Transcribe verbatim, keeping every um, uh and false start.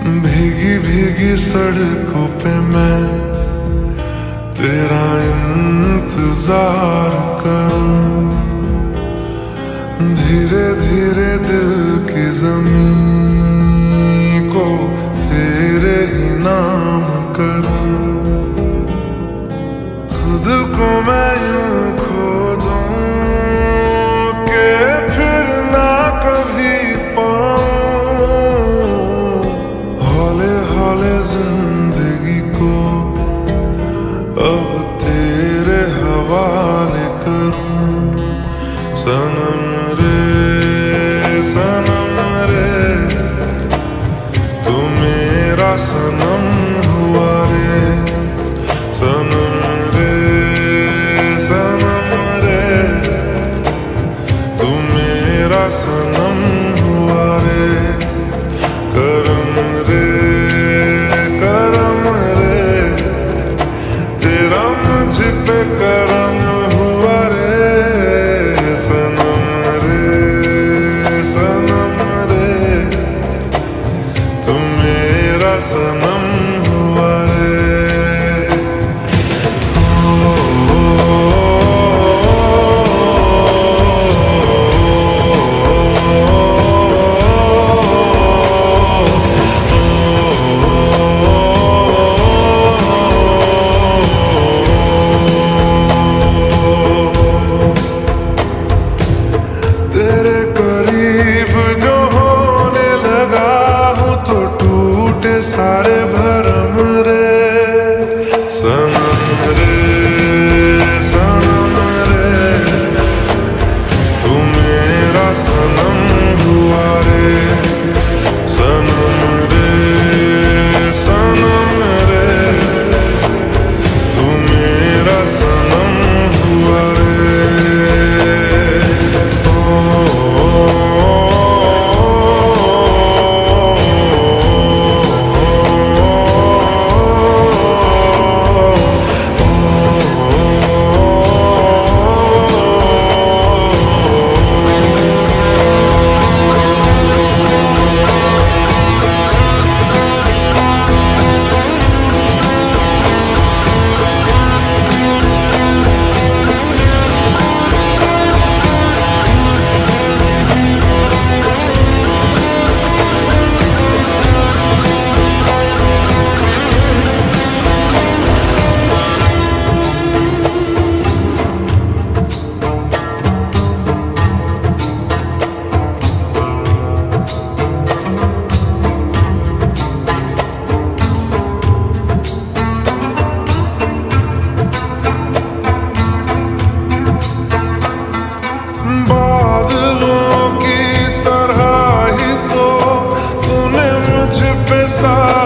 भीगी भीगी सड़कों पे मैं तेरा इंतजार करूं, धीरे धीरे दिल की ज़मीं को तेरे ही नाम करूं। खुद को मैं यूं खो दूं कि फिर ना कभी पाऊं, हौले हौले जिंदगी को अब तेरे हवाले करूं। सनम रे सनम रे तू मेरा सनम हुआ रे, सनम रे सनम रे तू मेरा सनम हुआ रे। करम रे करम रे तेरा मुझ पे करम हुआ रे, सनम रे सनम रे तू मेरा सनम हुआ रे। तेरे करीब जो होने लगा हूँ तो टूटे सारे भरम रे, सनम रे सनम रे तू मेरा सनम हुआ रे, सनम रे सनम रे तू मेरा सनम हुआ रे। बादलों की तरह ही तो तूने मुझ पे सा